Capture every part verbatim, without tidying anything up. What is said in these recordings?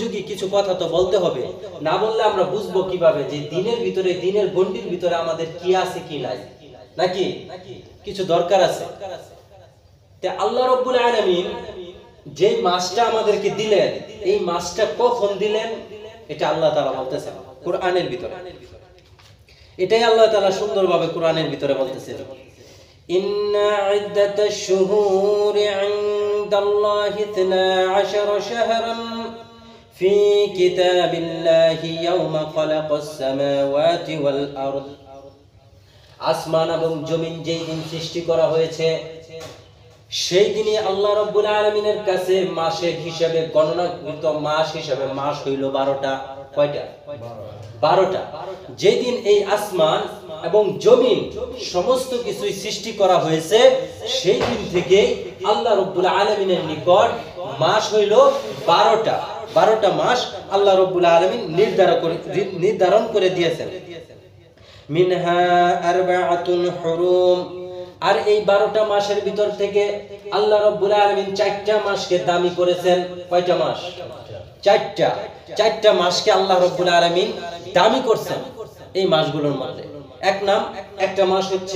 উপযোগী কিছু কথা তো বলতে হবে, না বললে আমরা বুঝবো কিভাবে যে দিনের ভিতরে, দিনের গণ্ডির ভিতরে আমাদের কি আছে কি নাই, নাকি কিছু দরকার আছে। তে আল্লাহ রাব্বুল আলামিন যে মাসটা আমাদেরকে দিলেন, এই মাসটা কখন দিলেন এটা আল্লাহ তাআলা বলতেছেন কোরআনের ভিতরে। এটাই আল্লাহ তাআলা সুন্দরভাবে কোরআনের ভিতরে বলতেছেন, ইন্না ইদ্দাতাশ শুহুরি ইনদাল্লাহি ইসনা আশারা শাহরান ফি কিতাবিল্লাহি ইয়াওমা খালাকাস সামাওয়াতি ওয়াল আরদ। আসমান এবং জমিন যেই দিন সৃষ্টি করা হয়েছে সেই দিনই আল্লাহ রাব্বুল আলামিনের কাছে মাসের হিসাবে গণনাকৃত মাস হিসাবে মাস হইল বারোটা। কয়টা? বারোটা। যেদিন এই আসমান এবং জমিন সমস্ত কিছুই সৃষ্টি করা হয়েছে সেই দিন থেকে আল্লাহ রাব্বুল আলামিনের নিকট মাস হইল বারোটা। বারোটা মাস আল্লাহ রাব্বুল আলামিন নির্ধারণ করে নির্ধারণ করে দিয়েছেন। মিনহা আরবাআতুন হুরুম। আর এই বারোটা মাসের ভিতর থেকে আল্লাহ রাব্বুল আলামিন চারটা মাসকে দামি করেছেন। কয়টা মাস? চারটা। চারটা মাসকে আল্লাহ রাব্বুল আলামিন দামি করছেন এই মাসগুলোর মধ্যে। এক নাম একটা মাস হচ্ছে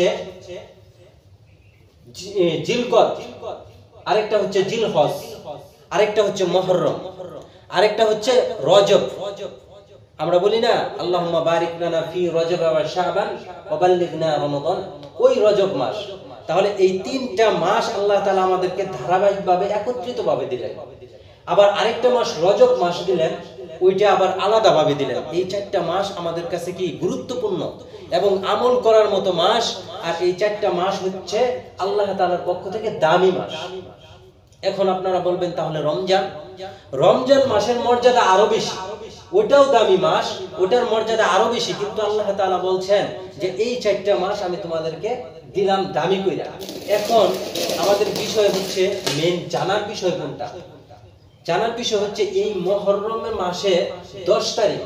জিলকদ, আরেকটা হচ্ছে জিলহজ, আরেকটা হচ্ছে মুহররম, আরেকটা হচ্ছে রজব। আমরা বলি না আল্লাহুম্মা বারিক লানা ফি রজব ওয়া শাবান ওয়া বাল্লিগনা রমাদান, ওই রজব মাস। তাহলে এই তিনটা মাস আল্লাহ তাআলা আমাদেরকে ধারাবাহিকভাবে একত্রিতভাবে দিলেন। আবার আরেকটা মাস রজব মাস দিলেন, ওইটা আবার আলাদাভাবে দিলেন। এই চারটা মাস আমাদের কাছে কি গুরুত্বপূর্ণ এবং আমল করার মতো মাস। আর এই চারটা মাস হচ্ছে আল্লাহ তাআলার পক্ষ থেকে দামি মাস। এখন আপনারা বলবেন তাহলে রমজান, রমজান মাসের মর্যাদা আরো বেশি, ওটাও দামি মাস, ওটার মর্যাদা আরো বেশি, কিন্তু আল্লাহ তাআলা বলছেন যে এই চারটা মাস আমি তোমাদেরকে দিলাম দামি কইরা। এখন আমাদের বিষয় হচ্ছে মেন জানার বিষয় কোনটা? জানার বিষয় হচ্ছে এই মুহররমের মাসে দশ তারিখ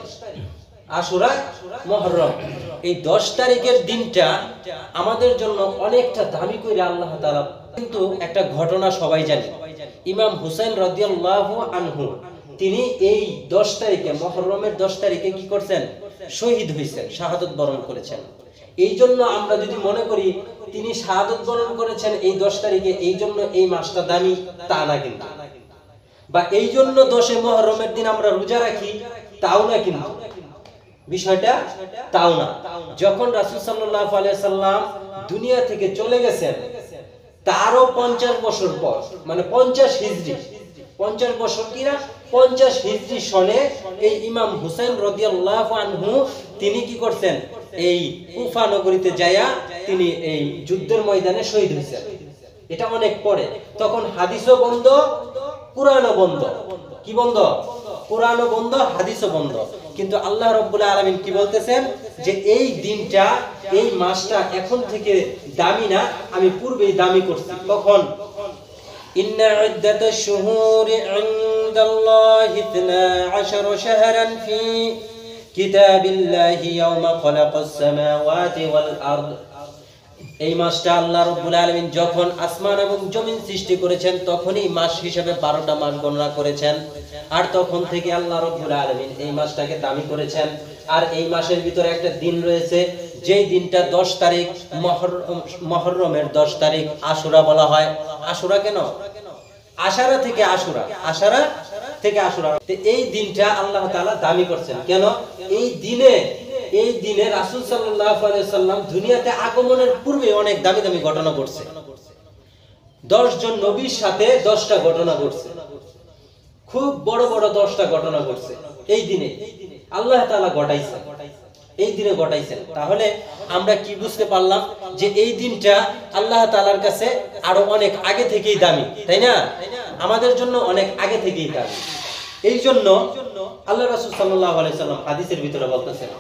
আশুরা মুহররম, এই দশ তারিখের দিনটা আমাদের জন্য অনেকটা দামি কইরা আল্লাহ তাআলা। কিন্তু একটা ঘটনা সবাই জানে, ইমাম হুসাইন রাদিয়াল্লাহু আনহু তিনি এই দশ তারিখে মুহররমের দশ তারিখে কি করছেন? শহীদ হয়েছেন, শাহাদাত বরণ করেছেন। এই জন্য আমরা যদি মনে করি তিনি শাহাদাত বরণ করেছেন এই দশ তারিখে, এই জন্য এই মাসটা দামি, তা না কিন্তু। বা এই জন্য দশে মুহররমের দিন আমরা রোজা রাখি, তাও না কিন্তু, বিষয়টা তাও না। যখন রাসূল সাল্লাল্লাহু আলাইহি সাল্লাম দুনিয়া থেকে চলে গেছেন তারও পঞ্চাশ বছর পর, মানে পঞ্চাশ হিজরি, পঞ্চাশ বছর কিনা পঞ্চাশ হিজরি সনে এই ইমাম হুসাইন রাদিয়াল্লাহু আনহু তিনি কি করছেন? এই কুফা নগরীতে যায়া তিনি এই যুদ্ধের ময়দানে শহীদ হয়েছেন। এটা অনেক পরে, তখন হাদিসও বন্ধ, কুরআনও বন্ধ। কি বন্ধ? কুরআনও বন্ধ, হাদিসও বন্ধ। কিন্তু আল্লাহ রাব্বুল আলামিন কি বলতেছেন যে এই দিনটা, এই মাসটা এখন থেকে দামি না, আমি পূর্বেই দামি করছি। কখন? ইন্না ইদ্দাতাশ শুহুরি ইনদাল্লাহি ইসনা আশারা শাহরান ফি কিতাবিল্লাহি ইয়াওমা খালাকাস সামাওয়াতি ওয়াল আরদ। এই মাসটা আল্লাহ রাব্বুল আলামিন যখন আসমান এবং জমিন সৃষ্টি করেছেন তখনই মাস হিসেবে বারোটা মাস গণনা করেছেন। আর তখন থেকে আল্লাহ রাব্বুল আলামিন এই মাসটাকে দামি করেছেন। আর এই মাসের ভিতরে একটা দিন রয়েছে, যেই দিনটা দশ তারিখ মুহররমের দশ তারিখ আশুরা বলা হয়। আশুরা কেন? আশারা থেকে আশুরা, আশারা থেকে আশুরা। এই দিনটা আল্লাহ তাআলা দামি করছেন কেন? এই দিনে এই দিনে রাসূল সাল্লাল্লাহু আলাইহি সাল্লাম দুনিয়াতে আগমনের পূর্বে অনেক দামি দামি ঘটনা ঘটছে। দশ জন নবীর সাথে দশটা ঘটনা ঘটছে, খুব বড় বড় দশটা ঘটনা ঘটছে এই দিনে আল্লাহ তাআলা ঘটাইছেন, এই দিনে ঘটাইছেন। তাহলে আমরা কি বুঝতে পারলাম? যে এই দিনটা আল্লাহ তাআলার কাছে আরো অনেক আগে থেকেই দামি, তাই না? আমাদের জন্য অনেক আগে থেকেই দামি। এই জন্য আল্লাহ রাসূল সাল্লাল্লাহু আলাইহি সাল্লাম হাদিসের ভিতরে বলতেছেন,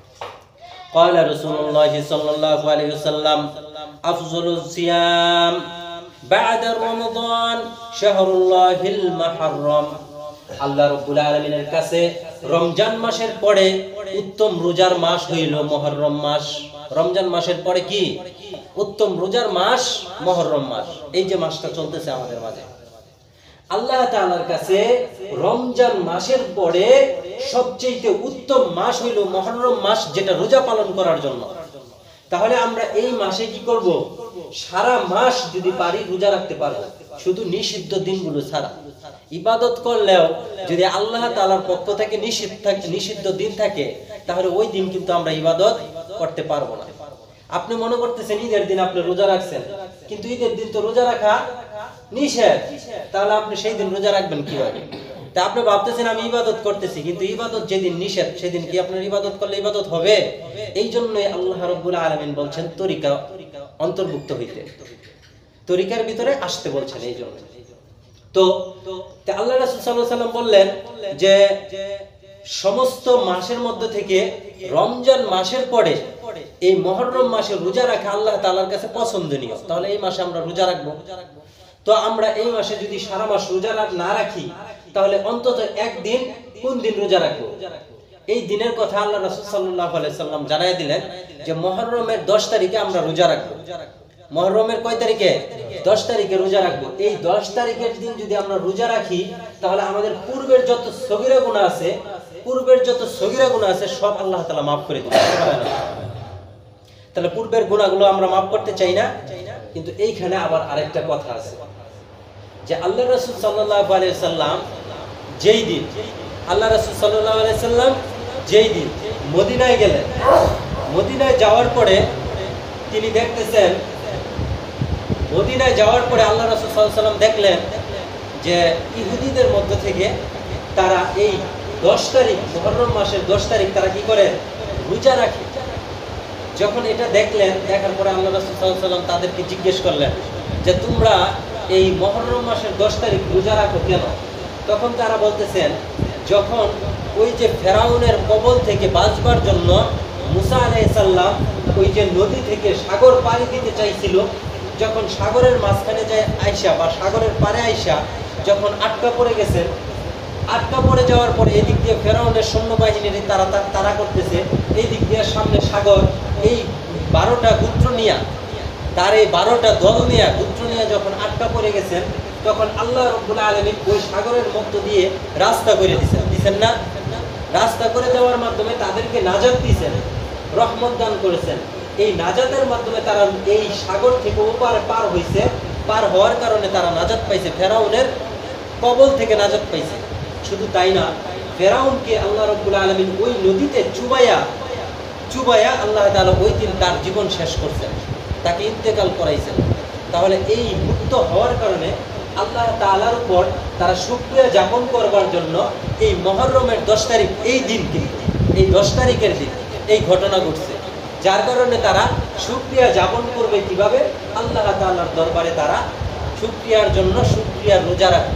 قال رسول الله صلى الله عليه وسلم أفضل الصيام بعد رمضان شهر الله المحرم। আল্লাহ রাব্বুল আলামিনের কাছে রমজান মাসের পরে উত্তম রোজার মাস হইল মুহররম মাস। রমজান মাসের পরে কি উত্তম রোজার মাস? মুহররম মাস। এই যে মাসটা চলতেছে আমাদের মাঝে, আল্লাহ তাআলার কাছে রমজান মাসের পরে সবচেয়ে উত্তম মাস হইল মুহররম মাস, যেটা রোজা পালন করার জন্য। তাহলে আমরা এই মাসে কি করব? সারা মাস যদি পারি রোজা রাখতে পারবো, শুধু নিষিদ্ধ দিনগুলো ছাড়া। ইবাদত করলেও যদি আল্লাহ তাআলার পক্ষ থেকে নিষিদ্ধ থাকে, নিষিদ্ধ দিন থাকে, তাহলে ওই দিন কিন্তু আমরা ইবাদত করতে পারবো না। আপনি মনে করতেছেন ঈদের দিন আপনি রোজা রাখছেন, কিন্তু ঈদের দিন তো রোজা রাখা নিষেধ, তাহলে আপনি সেই দিন রোজা রাখবেন কিভাবে? তা আপনি ভাবতেছেন আমি ইবাদত করতেছি, কিন্তু ইবাদত যেদিন নিষেধ সেদিন কি আপনার ইবাদত করলে ইবাদত হবে? এই জন্যই আল্লাহ রাব্বুল আলামিন বলছেন তরিকা অন্তর্ভুক্ত হইতে, তরিকার ভিতরে আসতে বলছেন। এই জন্য তো আল্লাহ রাসূল সাল্লাল্লাহু আলাইহি ওয়াসাল্লাম বললেন যে সমস্ত মাসের মধ্যে থেকে রমজান মাসের পরে এই মুহররম মাসে রোজা রাখা আল্লাহ তাআলার কাছে পছন্দনীয়। তাহলে এই মাসে আমরা রোজা রাখবো। তো আমরা এই মাসে যদি সারা মাস রোজা না রাখি, তাহলে অন্তত একদিন, কোন দিন রোজা রাখবো? এই দিনের কথা আল্লাহ রাসূল সাল্লাল্লাহু আলাইহি ওয়াসাল্লাম জানায় দিলেন যে মুহররমের দশ তারিখে আমরা রোজা রাখবো। মুহররমের কয় তারিখে? দশ তারিখে রোজা রাখবো। এই দশ তারিখের দিন যদি আমরা রোজা রাখি, তাহলে আমাদের পূর্বের যত সগীরা গুনাহ আছে, পূর্বের যত সগীরা গুনাহ আছে সব আল্লাহ তাআলা maaf করে দিবেন। তাহলে পূর্বের গুনাহগুলো আমরা maaf করতে চাই না। কিন্তু এইখানে আবার আরেকটা কথা আছে যে আল্লাহ রাসূল সাল্লাল্লাহু আলাইহি ওয়াসাল্লাম যেই দিন আল্লাহ রাসূল সাল্লাল্লাহু আলাইহি ওয়াসাল্লাম যেই দিন মদিনায় গেলেন, মদিনায় যাওয়ার পরে তিনি দেখতেছেন, মদিনায় যাওয়ার পরে আল্লাহ রাসূল সাল্লাল্লাহু আলাইহি ওয়াসাল্লাম দেখলেন যে ইহুদিদের মধ্য থেকে তারা এই দশ তারিখ মুহররম মাসের দশ তারিখ তারা কি করে? রোজা রাখে। যখন এটা দেখলেন, দেখার পরে আল্লাহ রাসূল সাল্লাল্লাহু আলাইহি ওয়াসাল্লাম তাদেরকে জিজ্ঞেস করলেন যে তোমরা এই মুহররম মাসের দশ তারিখ রোজা রাখো কেন? তখন তারা বলতেছেন, যখন ওই যে ফেরাউনের কবল থেকে বাঁচবার জন্য মুসা আলাইহিস সালাম ওই যে নদী থেকে সাগর পাড়ি দিতে চাইছিল, যখন সাগরের মাঝখানে যায় আয়সা বা সাগরের পারে আয়সা যখন আটকা পড়ে গেছেন, আটকা পড়ে যাওয়ার পরে এদিক দিয়ে ফেরাউনের সৈন্যবাহিনীর তারা তারা করতেছে, এই দিক দিয়ে সামনে সাগর, এই বারোটা গোত্র নিয়া তার এই বারোটা দল নিয়ে গোত্র নিয়ে যখন আটকা পড়ে গেছেন, তখন আল্লাহ রাব্বুল আলামিন ওই সাগরের মধ্য দিয়ে রাস্তা করে দিয়েছেন, দিচ্ছেন না? রাস্তা করে দেওয়ার মাধ্যমে তাদেরকে নাজাত দিয়েছেন, রহমত দান করেছেন। এই নাজাতের মাধ্যমে তারা এই সাগর থেকে ওপারে পার হয়েছে, পার হওয়ার কারণে তারা নাজাত পাইছে, ফেরাউনের কবল থেকে নাজাত পাইছে। শুধু তাই না, ফেরাউনকে আল্লাহ রাব্বুল আলামিন ওই নদীতে চুবাইয়া চুবাইয়া আল্লাহ তাআলা ওই দিন তার জীবন শেষ করছেন, তাকে ইন্তেকাল করাইছেন। তাহলে এই মুক্ত হওয়ার কারণে আল্লাহ তাআলার উপর তারা শুকরিয়া যাপন করবার জন্য এই মুহররমের দশ তারিখ, এই দিন কিন্তু এই দশ তারিখের দিন এই ঘটনা ঘটছে, যার কারণে তারা শুকরিয়া যাপন করবে কিভাবে? আল্লাহ তাআলার দরবারে তারা শুকরিয়ার জন্য শুকরিয়ার রোজা রাখত।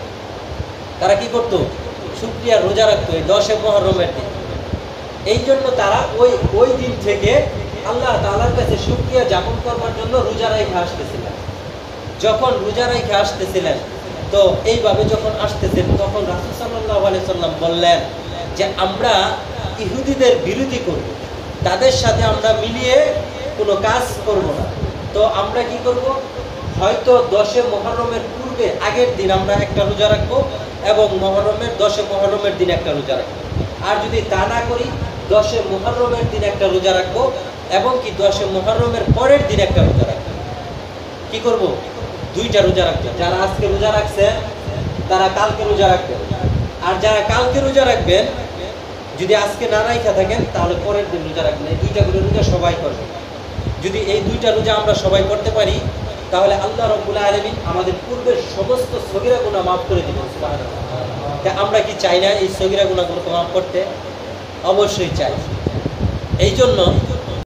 তারা কি করত? শুকরিয়ার রোজা রাখত এই দশে মুহররমের দিন। এই জন্য তারা ওই ওই দিন থেকে আল্লাহ তাআলার কাছে শুকরিয়া যাপন করবার জন্য রোজা রেখে আসতেছিলেন। যখন রোজা রেখে আসতেছিলেন, তো এইভাবে যখন আসতেছেন, তখন রাসূল সাল্লাল্লাহু আলাইহি ওয়াসাল্লাম বললেন যে আমরা ইহুদিদের বিরোধী করব, তাদের সাথে আমরা মিলিয়ে কোনো কাজ করব না। তো আমরা কি করব? হয়তো দশে মুহররমের পূর্বে আগের দিন আমরা একটা রোজা রাখবো এবং মুহররমের দশে মুহররমের দিন একটা রোজা রাখবো। আর যদি তা না করি, দশে মুহররমের দিন একটা রোজা রাখবো এবং কি দশে মুহররমের পরের দিন একটা রোজা রাখবো। কি করব? দুইটা রোজা রাখবে। যারা আজকে রোজা রাখছে তারা কালকে রোজা রাখবেন, আর যারা কালকে রোজা রাখবেন যদি আজকে না রাখা থাকেন তাহলে পরের দিন রোজা রাখবেন। এই দুইটা করে রোজা সবাই করবে। যদি এই দুইটা রোজা আমরা সবাই করতে পারি, তাহলে আল্লাহ রাব্বুল আলামিন আমাদের পূর্বের সমস্ত সগীরা গুনাহ মাফ করে দিবেন সুবহানাল্লাহ। তা আমরা কি চাই না এই সগীরা গুনাহগুলোকে মাফ করতে? অবশ্যই চাই। এই জন্য